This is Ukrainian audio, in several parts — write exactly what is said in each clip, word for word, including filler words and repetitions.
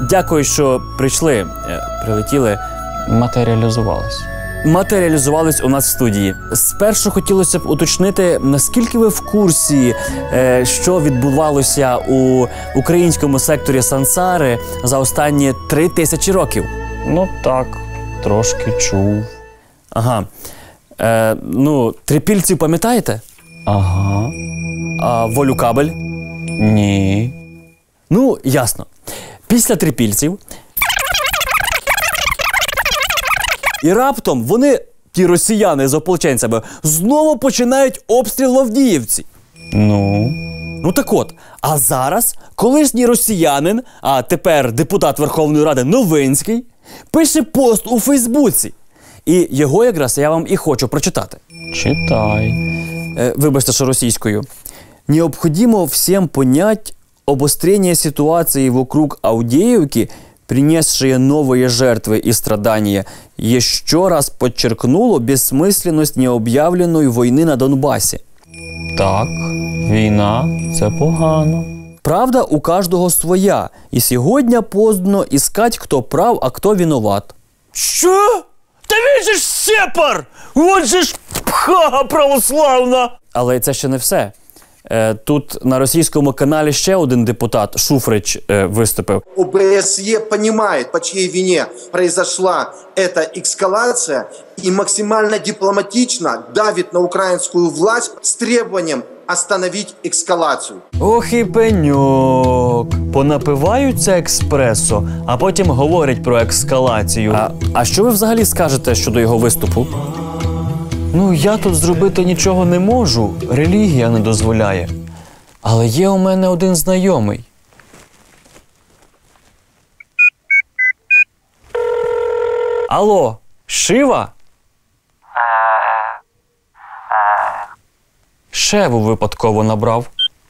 дякую, що прийшли, е, прилетіли. Матеріалізувалось. Матеріалізувались у нас в студії. Спершу хотілося б уточнити, наскільки ви в курсі, е, що відбувалося у українському секторі Сансари за останні три тисячі років? Ну так, трошки чув. Ага. Е, ну, трипільців пам'ятаєте? Ага. А Волю Кабель? Ні. Ну, ясно. Після трипільців і раптом вони, ті росіяни з ополченцями, знову починають обстріл в Авдіївці. Ну? Ну так от, а зараз колишній росіянин, а тепер депутат Верховної Ради Новинський, пише пост у Фейсбуці. І його якраз я вам і хочу прочитати. Читай. Э, выбачьте, что російською. Необходимо всем понять обострение ситуации вокруг Авдеевки, принесшие новые жертвы и страдания, еще раз подчеркнуло бессмысленность необъявленной войны на Донбасі. Так, війна – це погано. Правда у каждого своя, и сегодня поздно искать, кто прав, а кто виноват. Що? Та він же ж сепар! От же ж пха православна! Але це ще не все. Е, тут на російському каналі ще один депутат, Шуфрич, е, виступив. ОБСЕ понимает, по чьей вине произошла эта эскалация и максимально дипломатично давит на украинскую власть с требованием остановить эскалацию. Ох і пеньок. Понапиваються експресо, а потім говорять про ескалацію. А, а що ви взагалі скажете щодо його виступу? Ну, я тут зробити нічого не можу, релігія не дозволяє. Але є у мене один знайомий. Алло, Шива? Шеву випадково набрав.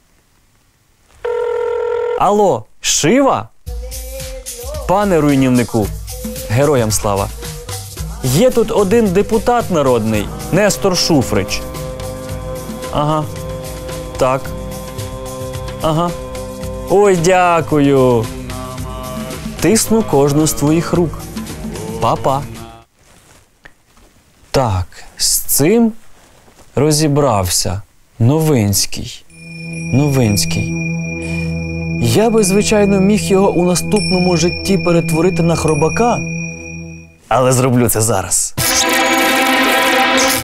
Алло, Шива? Пане руйнівнику, героям слава. Є тут один депутат народний, Нестор Шуфрич. Ага. Так. Ага. Ой, дякую. Тисну кожну з твоїх рук. Па-па. Так, з цим розібрався. Новинський. Новинський. Я би, звичайно, міг його у наступному житті перетворити на хробака, але зроблю це зараз.